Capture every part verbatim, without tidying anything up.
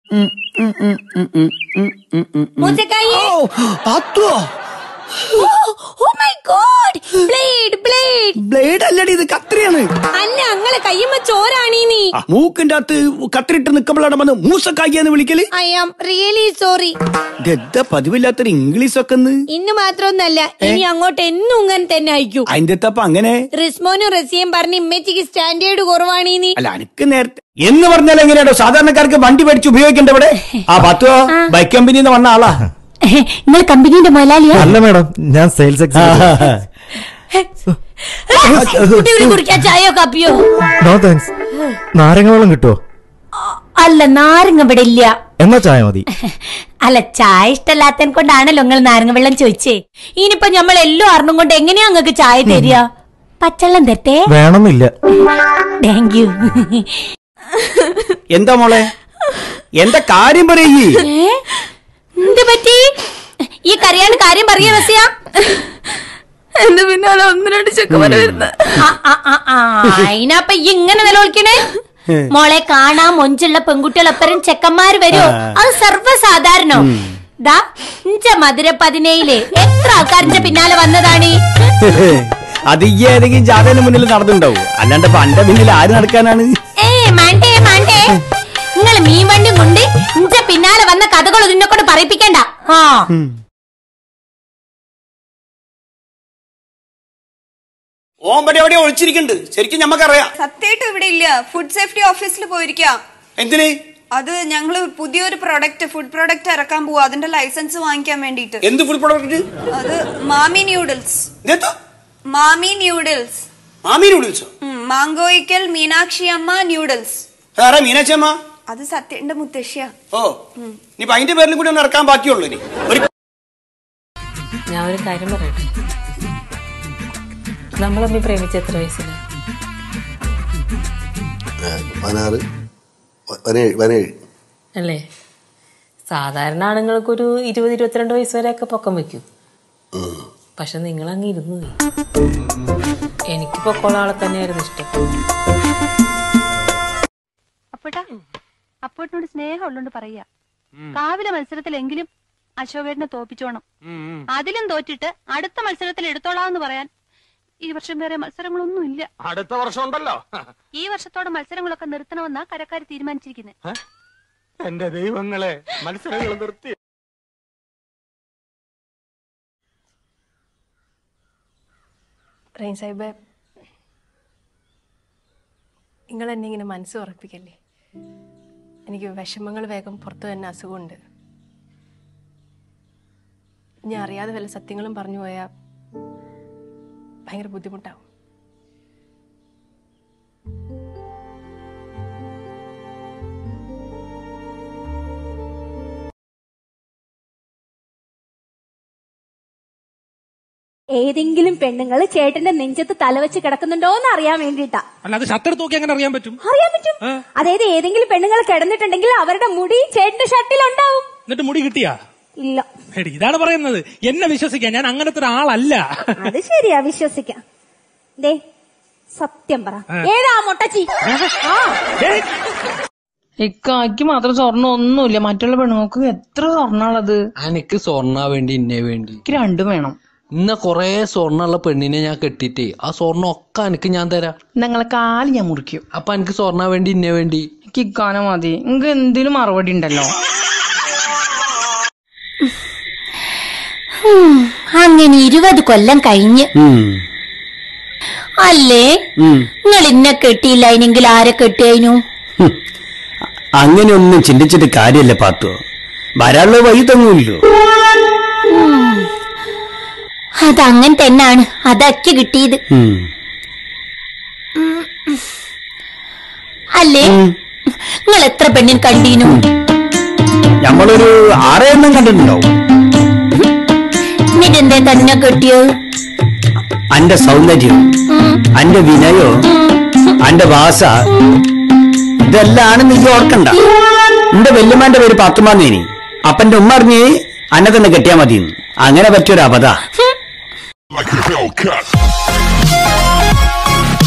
മൂസക്കായി blade അല്ലടി, ഇത് കത്രിയാണ്. അല്ല അങ്ങളെ കയ്യുമ്മ ചോറാണീ നീ. മൂക്കിന്റെ അകത്ത് കത്രിട്ട് നിക്കുമ്പോഴാണ് വന്ന് മൂസക്കായിന്ന് വിളിക്കല്. I am really sorry. ഇതെന്താ പതിവില്ലാത്തൊരു ഇംഗ്ലീഷ് ഒക്കെ. ഇന്ന് മാത്രമൊന്നല്ല, ഇനി അങ്ങോട്ട് എന്നും ഇങ്ങനെ തന്നെ അയക്കും. അതിന്റെ അപ്പൊ അങ്ങനെ റിസ്മോനും റസിയും പറഞ്ഞ് ഇമ്മച്ചിക്ക് സ്റ്റാൻഡേർഡ് കുറവാണീ നീ. അല്ല എനിക്ക് നേരത്തെ എന്ന് പറഞ്ഞാൽ എങ്ങനെയാണോ സാധാരണക്കാർക്ക് വണ്ടി പഠിച്ച് ഉപയോഗിക്കേണ്ട ഇവിടെ. ആ പത്തോ ബൈക്ക് കമ്പനിന്ന് വന്ന ആളാ. നിങ്ങൾ കമ്പനിന്റെ മുതലാളിയാ? അല്ല മാഡം, ഞാൻ സെയിൽസ് എക്സിക്യൂട്ടീവ്. കുടിക്കാൻ ചായയോ കാപ്പിയോ? No thanks. നാരങ്ങ വെള്ളം കിട്ടുമോ? അല്ല, നാരങ്ങ ഇവിടെ ഇല്ല. എന്നാ ചായ മതി. അല്ല, ചായ ഇഷ്ടമല്ലാത്തതിനെ കൊണ്ടാണല്ലോ നിങ്ങൾ നാരങ്ങ വെള്ളം ചോദിച്ചേ. ഇനിയിപ്പോ നമ്മൾ എല്ലാം അറിഞ്ഞും കൊണ്ട് എങ്ങനെയാ നിങ്ങൾക്ക് ചായ തരിക? പച്ചവെള്ളം തരട്ടെ? വേണമെന്നില്ല. Thank you. എന്താ മോളെ, എന്താ കാര്യം പറയേ? എന്ത് പറ്റി? ഈ കറിയാണ് കാര്യം പറയാ റസിയ? എന്റെ പിന്നാലെ ഒന്ന് രണ്ട് ചെക്കന്മാര് വരുന്ന. അതിനപ്പൊ ഈ ഇങ്ങനെ നിലവിളിക്കണേ? മോളെ, കാണാൻ മൊഞ്ചുള്ള പെൺകുട്ടികളെപ്പരും ചെക്കന്മാര് വരുമോ? അത് സർവ്വസാധാരണോ? ദാ ഇഞ്ച മധുര പതിനേഴില് എത്ര ആൾക്കാരിന്റെ പിന്നാലെ വന്നതാണ്. അത് ഈ ഏതെങ്കിലും ജാഥയുടെ മുന്നിൽ നടന്നുണ്ടാവും, അല്ലാണ്ട് എന്റെ പിന്നിൽ ആര് നടക്കാനാണ്? ഏ മാണ്ടേ മാണ്ടേ, നിങ്ങള് മീൻ വണ്ടി കൊണ്ട് ഇഞ്ച പിന്നാലെ വന്ന കഥകൾ ഇതിനെ കൊണ്ട് പറയിപ്പിക്കണ്ട. ആ ഓമ്പടി എവിടെ ഒളിച്ചിരിക്കുന്നുണ്ട് ശരിക്കും ഞമ്മക്കറിയാം. സത്യമായിട്ടും ഇവിടെ ഇല്ല, ഫുഡ് സേഫ്റ്റി ഓഫീസിൽ പോയിരിക്കാം. എന്തിന്? അത് ഞങ്ങള് പുതിയൊരു പ്രൊഡക്റ്റ് ഫുഡ് പ്രൊഡക്റ്റ് ഇറക്കാൻ പോവാ, അതിന്റെ ലൈസൻസ് വാങ്ങിക്കാൻ വേണ്ടിട്ട്. എന്ത് ഫുഡ് പ്രൊഡക്റ്റ്? അത് മാമി ന്യൂഡിൽസ്. മാമി ന്യൂഡിൽസ്. മാമി ന്യൂഡിൽസ്? മാങ്കോയിക്കൽ മീനാക്ഷി അമ്മ ന്യൂഡിൽസ്. മീനാക്ഷി അമ്മ? അത് സത്യന്റെ മുത്തശ്ശിയാ. ഓ, നീ അതിന്റെ പേരിലും കൂടി ഒന്ന് ഇറക്കാൻ ബാക്കിയുള്ളൂ. ഇനി ഞാൻ ഒരു കാര്യം പറയട്ടെ, നമ്മളമ്മ പ്രേമിച്ച എത്ര വയസ്സില? അല്ലേ? സാധാരണ ആണുങ്ങൾക്കൊരു ഇരുപത് ഇരുപത്തിരണ്ട് വയസ്സ് വരെയൊക്കെ പൊക്കം വെക്കും. പക്ഷെ നിങ്ങളങ്ങ് ഇരുന്നു. എനിക്ക് പൊക്കോളാളെ തന്നെയായിരുന്നു ഇഷ്ടം. അപ്പോട്ടാ, അപ്പോട്ടിനോട് സ്നേഹം ഉള്ളോണ്ട് പറയാ, കാവിലെ മത്സരത്തിലെങ്കിലും അശോകേട്ടനെ തോപ്പിച്ചോണം. അതിലും തോറ്റിട്ട് അടുത്ത മത്സരത്തിൽ എടുത്തോളാന്ന് പറയാൻ ഈ വർഷം വേറെ മത്സരങ്ങളൊന്നും ഇല്ല. അടുത്ത വർഷം ഉണ്ടല്ലോ. ഈ വർഷത്തോടെ മത്സരങ്ങളൊക്കെ നിർത്തണമെന്നാ കരക്കാര് തീരുമാനിച്ചിരിക്കുന്നത്. എന്റെ ദൈവങ്ങളെ, മത്സരങ്ങൾ നിർത്തി. റെയിൻ സാഹിബ്, നിങ്ങൾ എന്നെ ഇങ്ങനെ മനസ്സ് ഉറപ്പിക്കല്ലേ. എനിക്ക് വിഷമങ്ങൾ വേഗം പുറത്തു തന്നെ അസുഖമുണ്ട്. ഞാൻ അറിയാതെ വല്ല സത്യങ്ങളും പറഞ്ഞു പോയാൽ ഭയങ്കര ബുദ്ധിമുട്ടാവും. ഏതെങ്കിലും പെണ്ണുങ്ങൾ ചേട്ടന്റെ നെഞ്ചത്ത് തലവെച്ച് കിടക്കുന്നുണ്ടോ എന്ന് അറിയാൻ വേണ്ടിട്ടാ. അല്ലാതെ ഷർട്ട് നോക്കി അങ്ങനെ അറിയാൻ പറ്റും? അറിയാൻ പറ്റും. അതായത് ഏതെങ്കിലും പെണ്ണുങ്ങൾ കിടന്നിട്ടുണ്ടെങ്കിൽ അവരുടെ മുടി ചേട്ടന്റെ ഷർട്ടിൽ ഉണ്ടാവും. എന്നിട്ട് മുടി കിട്ടിയാ? ഇല്ല. ഇതാണ് പറയുന്നത്. എന്നെ വിശ്വസിക്കാൻ, ഞാൻ അങ്ങനത്തെ ഒരാളല്ല. അത് ശരിയാ, വിശ്വസിക്കാം. ദേ സത്യം പറ, ഏതാ മൊട്ടച്ചി? ഇക്കാക്ക് മാത്രം സ്വർണ്ണം ഒന്നുമില്ല, മറ്റുള്ള പെണ്ണുങ്ങൾക്ക് എത്ര സ്വർണ്ണുള്ളത്? എനിക്ക് സ്വർണ്ണ വേണ്ടി, ഇന്നേ വേണ്ടി. എനിക്ക് രണ്ടും വേണം. ഇന്ന കൊറേ സ്വർണ്ണുള്ള പെണ്ണിനെ ഞാൻ കെട്ടിട്ടേ ആ സ്വർണ്ണം ഒക്കെ എനിക്ക് ഞാൻ തരാം. നിങ്ങളെ കാല് ഞാൻ മുറിക്കും. അപ്പൊ എനിക്ക് സ്വർണ്ണ വേണ്ടി, ഇന്നേ വേണ്ടി. എനിക്ക് ഇക്കാനം മതി. നിങ്ങക്ക് എന്തിനും മറുപടി ഉണ്ടല്ലോ. അങ്ങനെ ഇരുപത് കൊല്ലം കഴിഞ്ഞ് അല്ലേ? നിങ്ങൾ ഇന്നെ കെട്ടിയില്ല, ഇനെങ്കിൽ ആരെ കെട്ടിയതിനു? അങ്ങനെയൊന്നും ചിന്തിച്ചിട്ട് കാര്യല്ല പാത്തോ, വരാനുള്ള വഴി തങ്ങൂല്ലോ. അതങ്ങനെ തന്നെയാണ്, അതൊക്കെ കിട്ടിയത്. അല്ലേ? നിങ്ങൾ എത്ര പെണ്ണിന് കണ്ടീനു? നമ്മളൊരു ആറെണ്ണം കണ്ടിട്ടുണ്ടാവും. എന്നിട്ടെന്തേ തന്നെ കെട്ടിയത്? അന്റെ സൗന്ദര്യം, അന്റെ വിനയോ, അന്റെ ഭാഷ, ഇതെല്ലാം നീ ഓർക്കണ്ട. എന്റെ വല്യമ്മാന്റെ പേര് പാത്തുമാന്നേനി. അപ്പന്റെ ഉമ്മ അറിഞ്ഞ് അന്നെ തന്നെ കെട്ടിയാ മതി. അങ്ങനെ പറ്റിയൊരു അബദ്ധ.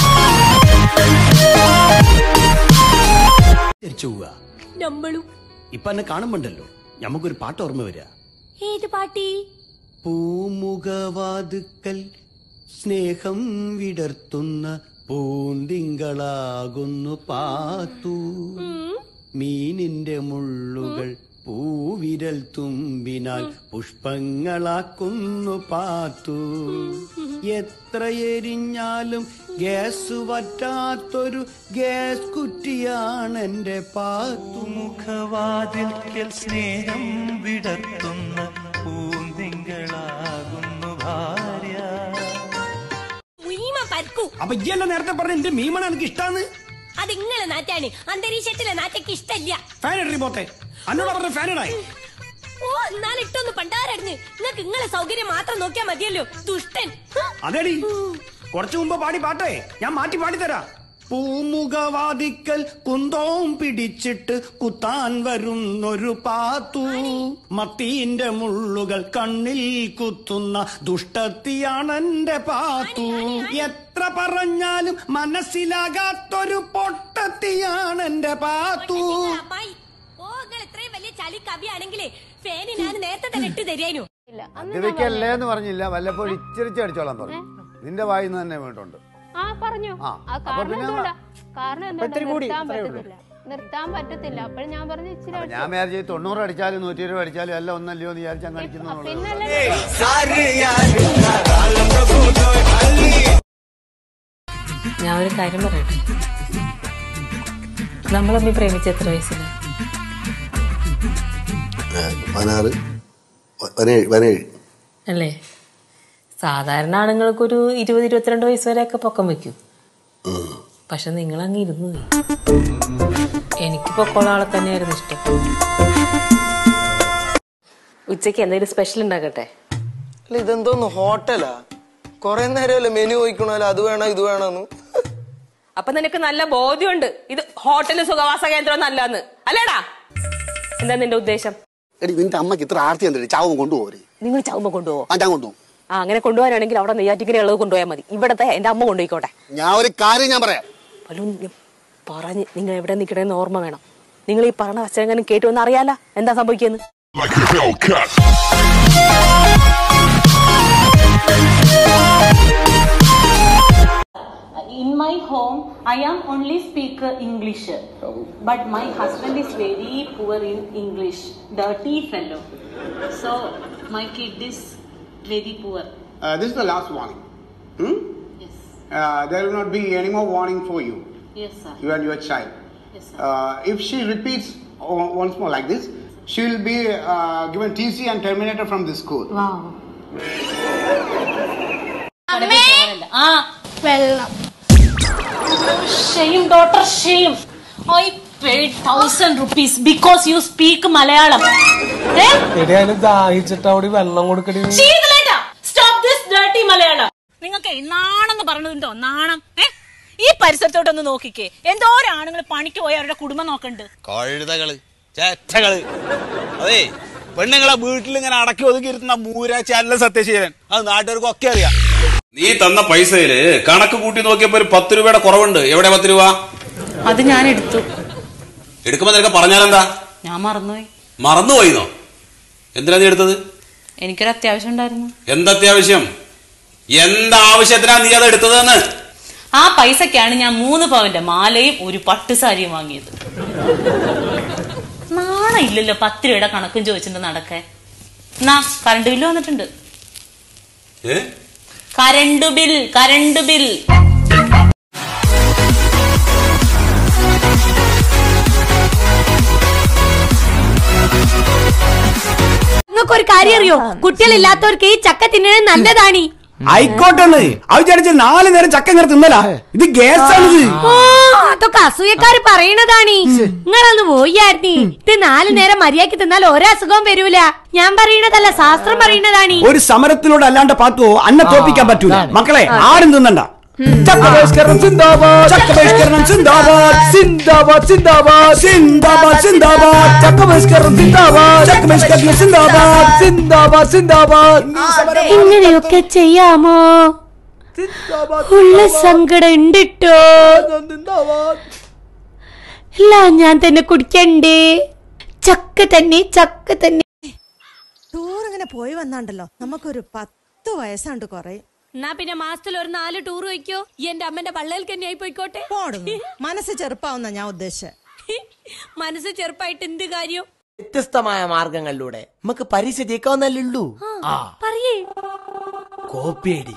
നമ്മളും ഇപ്പൊ എന്നെ കാണുമ്പോണ്ടല്ലോ നമുക്കൊരു പാട്ട് ഓർമ്മ വരിക. ഏത് പാട്ടി? പൂമുഖവാതുക്കൽ സ്നേഹം വിടർത്തുന്ന പൂന്തിങ്കളാകുന്നു പാത്തു, മീനിന്റെ മുള്ളുകൾ പൂവിരൽ തുമ്പിനാൽ പുഷ്പങ്ങളാക്കുന്നു പാത്തു. എത്ര എരിഞ്ഞാലും ഗ്യാസ് വറ്റാത്തൊരു ഗ്യാസ് കുറ്റിയാണ് എന്റെ പാത്തു. മുഖവാതിൽക്കൽ സ്നേഹം വിടർത്തുന്ന പൂന്തിങ്കളാകുന്നു ഭാര്യ. അപ്പൊ ഇയല്ല നേരത്തെ പറഞ്ഞ എന്റെ മീമണ എനിക്ക് ഇഷ്ടാന്ന്. അത് ഇങ്ങളെ നാറ്റാണ്, അന്തരീക്ഷത്തിലെ നാറ്റക്ക് ഇഷ്ടല്ല. ഫാൻ ഇടറി പോത്തെ, അന്നോട് പറഞ്ഞ ഫാൻ ഇടായി. ഓ എന്നാലും ഇട്ടൊന്ന് പണ്ടാരടിഞ്ഞ് നിങ്ങൾക്ക് ഇങ്ങളെ സൗകര്യം മാത്രം നോക്കിയാ മതിയല്ലോ ദുഷ്ടൻ. അതേടി കുറച്ചു മുമ്പ് പാടി പാട്ടേ ഞാൻ മാറ്റി പാടിത്തരാം. പൂമുഖവാതിക്കൽ കുന്തോം പിടിച്ചിട്ട് കുത്താൻ വരുന്നൊരു പാത്തു, മത്തീന്റെ മുള്ളുകൾ കണ്ണിൽ കുത്തുന്ന ദുഷ്ടത്തിയാണ് എന്റെ പാത്തു. എത്ര പറഞ്ഞാലും മനസ്സിലാകാത്തൊരു പൊട്ടത്തിയാണ് എന്റെ പാത്തു. ചളി കവിയാണെങ്കിലേ ഫാന് ഞാൻ നേരത്തെ തന്നെ ഇട്ട് തരാനു. മദ്യപിക്കല്ലേ എന്ന് പറഞ്ഞില്ല, വല്ലപ്പോഴും ഇച്ചിരിച്ച് അടിച്ചോളാൻ പറഞ്ഞു. നിന്റെ വായിന്ന് തന്നെ വീണ്ടുണ്ട്. ആ പറഞ്ഞു. കാരണം നിർത്താൻ പറ്റത്തില്ല, നിർത്താൻ പറ്റത്തില്ല. അപ്പോൾ ഞാൻ പറഞ്ഞു ഇച്ചിരി. ഞാൻ വിചാരിച്ചു തൊണ്ണൂറ് അടിച്ചാലും നൂറ്റി ഇരുപത് അടിച്ചാലും എല്ലാം ഒന്നല്ലയോ എന്ന് വിചാരിച്ചാൽ കളിക്കുന്നു. ഞാൻ ഒരു കാര്യം പറയട്ടെ, നമ്മളമ്മ പ്രേമിച്ച എത്ര വയസ്സില്ല? പതിനാറ് പതിനേഴ് പതിനേഴ് അല്ലേ? സാധാരണ ആണുങ്ങൾക്കൊരു ഇരുപത് ഇരുപത്തിരണ്ട് വയസ്സ് വരെയൊക്കെ പൊക്കം വെക്കും. പക്ഷെ നിങ്ങളങ്ങ് ഇരുന്നു പോയി. എനിക്ക് പൊക്കമുള്ള ആളെ തന്നെയായിരുന്നു ഇഷ്ടം. ഉച്ചക്ക് എന്തെങ്കിലും സ്പെഷ്യൽ ഉണ്ടാക്കട്ടെ? അല്ല ഇതെന്തോന്ന് ഹോട്ടലാ? കൊറേ നേരമല്ലേ മെനു ചോദിക്കണല്ലോ, അത് വേണോ ഇത് വേണോന്ന്. അപ്പൊ നിനക്ക് നല്ല ബോധ്യമുണ്ട് ഇത് ഹോട്ടല് സുഖവാസ കേന്ദ്രം നല്ലന്ന് അല്ലേടാ? എന്താ നിന്റെ ഉദ്ദേശം? എടി നിന്റെ അമ്മക്ക് ഇത്ര ആർത്തി എന്തെടി? ചാവും കൊണ്ടുപോകേ. നിങ്ങൾ ചാവുമ്പോ കൊണ്ടുപോകോ? ആ ഞാൻ കൊണ്ടുപോകും. ആ അങ്ങനെ കൊണ്ടുപോകാനാണെങ്കിൽ അവിടെ നെയ്യാറ്റിക്കര ഉള്ളത് കൊണ്ടുപോയാൽ മതി. ഇവിടത്തെ എന്റെ അമ്മ കൊണ്ടുപോയിക്കോട്ടെ. ഞാൻ ഒരു കാര്യം ഞാൻ പറയാം. പറഞ്ഞ് നിങ്ങൾ എവിടെ നിൽക്കണേന്ന് ഓർമ്മ വേണം. നിങ്ങൾ ഈ പറഞ്ഞ അച്ഛനെങ്ങാനും കേട്ടു എന്ന് അറിയാല എന്താ സംഭവിക്കുന്നത്. In my home, I am only speak English, but my husband is very poor in English, dirty fellow. So my kid is very poor. Uh, this is the last warning. Hmm? Yes. Uh, there will not be any more warning for you. Yes, sir. You and your child. Yes, sir. Uh, if she repeats o- once more like this, she will be uh, given T C and terminated from this school. Wow. അമ്മേ ആ വെള്ളം. Shame, daughter, shame. I paid thousand rupees because you speak Malayalam. ദാഹിച്ചിട്ട് വെള്ളം കൊടുക്കടി. Stop this dirty Malayalam. നിങ്ങൾക്ക് നാണെന്ന് പറഞ്ഞതുണ്ടോ? നാണം. ഈ പരിസരത്തോട്ടൊന്ന് നോക്കിക്കേ, എന്തോരാണുങ്ങൾ പണിക്ക് പോയി അവരുടെ കുടുംബം നോക്കണ്ട്. കഴുതകള് ചേറ്റകള്. അതെ പെണ്ണുങ്ങളെ വീട്ടിൽ ഇങ്ങനെ അടക്കി ഒതുക്കി ഇരുത്തുന്ന മൂരാച്ചല്ല സത്യശീലൻ. അത് നാട്ടുകാർക്കൊക്കെ അറിയാം. നീ തന്ന പൈസയില് കണക്ക് കൂട്ടി നോക്കിയപ്പോ ഒരു പത്ത് രൂപയുടെ കുറവുണ്ട്. എവിടെ പത്ത് രൂപ? അത് ഞാൻ എടുത്തു. എടുക്കുമ്പോ നിനക്ക് പറഞ്ഞാലെന്താ? ഞാൻ മറന്നുപോയി. മറന്നുപോയിന്നോ? എന്തിനാ നീ എടുത്തത്? എനിക്കൊരു അത്യാവശ്യം ഉണ്ടായിരുന്നു. എന്തത്യാവശ്യം? എന്താവശ്യത്തിനാ നീ അത് എടുത്തതെന്ന്? ആ പൈസക്കാണ് ഞാൻ മൂന്ന് പവന്റെ മാലയും ഒരു പട്ടുസാരിയും വാങ്ങിയത്. നാണ ഇല്ലല്ലോ പത്ത് രൂപയുടെ കണക്കും ചോദിച്ചിട്ട് നടക്കേ. എന്നാ കറണ്ട് ബില്ല് വന്നിട്ടുണ്ട്. കരണ്ട് ബിൽ കരണ്ട് ബിൽ നിങ്ങൾക്കൊരു കാര്യം അറിയോ? കുട്ടികളില്ലാത്തവർക്ക് ഈ ചക്ക തിന്നണത് നല്ലതാണ്. ആയിക്കോട്ടെ, അത് വിചാരിച്ച നാല് നേരം ചക്ക ഇങ്ങനെ തിന്നല. ഇത് ഗ്യാസാണിത്. അതൊക്കെ അസൂയക്കാര് പറയണതാണ്. നിങ്ങളൊന്ന് പോയായിരുന്നു. ഇത് നാല് നേരം മര്യാദക്ക് തിന്നാൽ ഒരസുഖവും വരൂല. ഞാൻ പറയണതല്ല, ശാസ്ത്രം പറയണതാണ്. ഒരു സമരത്തിലൂടെ അല്ലാണ്ട് പാത്തോ അന്നെ തോപ്പിക്കാൻ പറ്റൂല. മക്കളെ ആരും തിന്നണ്ട. ചക്ക ബഹിഷ്കരണം സിന്ദാബാദ്, ചക്ക ബഹിഷ്കരണം സിന്ദാബാദ്, സിന്ദാബാദ് സിന്ദാബാദ്, സിന്ദാബാദ് സിന്ദാബാദ്, ചക്ക ബഹിഷ്കരണം സിന്ദാബാദ്, ചക്ക ബഹിഷ്കരണം സിന്ദാബാദ്, സിന്ദാബാദ് സിന്ദാബാദ്. ഇങ്ങനെയൊക്കെ ചെയ്യാമോ? ഉള്ള സങ്കടം ഉണ്ടിട്ടോ. എല്ലാം ഞാൻ തന്നെ കുടിക്കണ്ടേ? ചക്ക തന്നെ ചക്ക തന്നെ. ടൂർ ഇങ്ങനെ പോയി വന്നാണ്ടല്ലോ നമുക്കൊരു പത്ത് വയസ്സാണ്ട് കുറയും. എന്നാ പിന്നെ മാസത്തിൽ ഒരു നാല് ടൂർ വയ്ക്കോ. ഈ എന്റെ അമ്മന്റെ പള്ളയിൽ തന്നെ ആയി പോയിക്കോട്ടെ. മനസ്സ് ചെറുപ്പാവുന്ന ഞാൻ ഉദ്ദേശിച്ചത്. മനസ്സ് ചെറുപ്പായിട്ട് എന്ത് കാര്യം? വ്യത്യസ്തമായ മാർഗങ്ങളിലൂടെ നമുക്ക് പരീക്ഷ ജയിക്കാവുന്നല്ലുള്ളൂ. പറയേ കോപ്പിയടി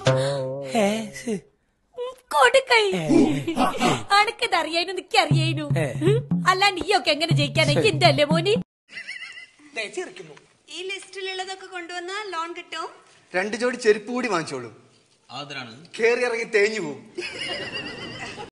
കൊടുക്കൈ അനക്കത് അറിയാനു നിക്ക് അറിയാനു. അല്ലാണ്ട് ഈ ഒക്കെ എങ്ങനെ ജയിക്കാനൊക്കെ എന്റെ അല്ലേ മോനി? ഈ ലിസ്റ്റിലുള്ളതൊക്കെ കൊണ്ടുവന്നാൽ ലോൺ കിട്ടും. രണ്ട് ജോഡി ചെരുപ്പ് കൂടി വാങ്ങിച്ചോളൂ. കേറി ഇറങ്ങി തേഞ്ഞു പോകും.